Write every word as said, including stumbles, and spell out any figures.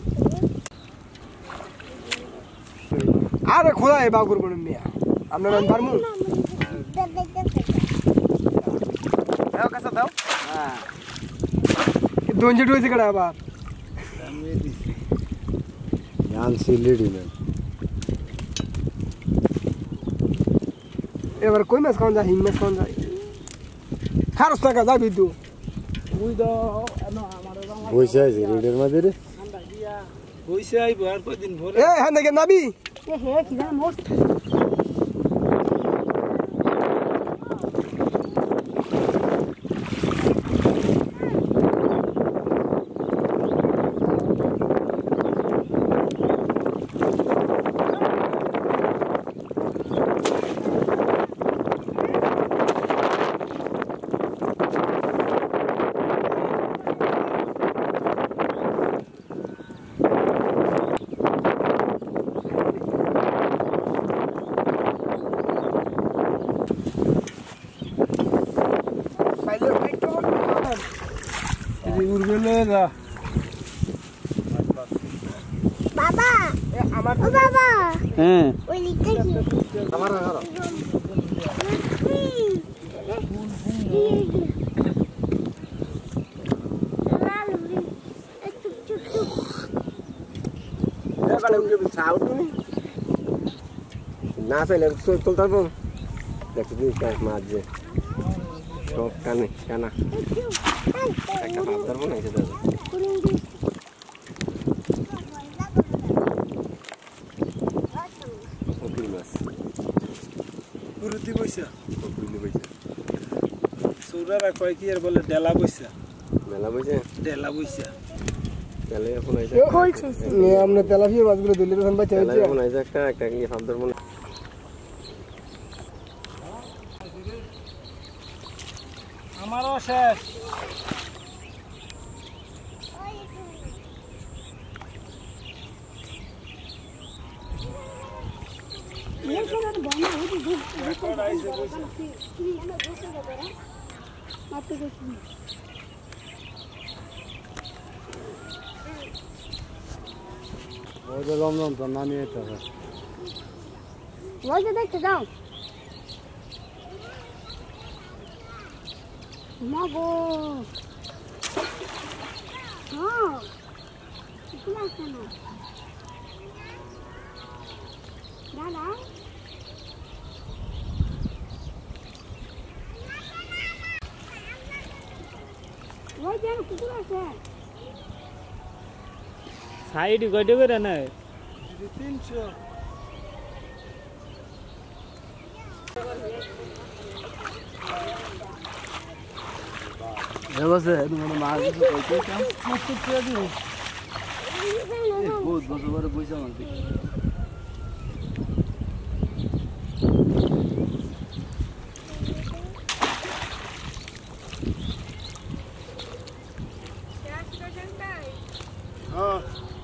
আরে খোলাই বাগুর বড় মিয়া আমরা রান পারমু দাও কাছে দাও হ্যাঁ दोनशे डोसे कडा बा আমি দিছি জান সিলেডি না এবার কই মাছ কোন যা হিম মাছ কোন যা খারস টাকা যাবি তুই ওই দাও না আমারে বইছে আছে রেডের মধ্যে রে বইছে আইবো আর কয়দিন ভরে এ হ্যাঁ দেখে নাবি এ হে কি জানা মোট বাবা আমার ও বাবা হ্যাঁ ওই লিখতে কি আমার ঘর না চাইলে তুলতে পারবো দেখো তুই মাছ যে সব কানে কানা একটা মাছ ধরবো না সেটা পুকুরি মাছ পুরুতি বইসা পুকুরি বইসা সৌরারা কয় কি আর বলে ডেলা বইসা ডেলা বইসা ডেলা বইসা তেলে এখন আইছে কইছে নে আমনে তেলাপিয়া মাছগুলো দিলে তখন বাঁচা হইছে এখন আইছে একটা একটা কি ফাপ ধরবো না আমারও শেষ ये कोन बना होती दुख रेकॉर्ड आइसे बइसे की एना दोसे गरा माते कुछ वो जो लमलम तो ना नहीं था वो जो देख जाओ मागो हां कितना खाना दादा वो जान कितना है साइड गडे करे ना तीन सौ ये बस है तुमने मार के कोई क्या मत क्या दी बहुत बस बड़े पैसा मांगते क्या सिचुएशन है हां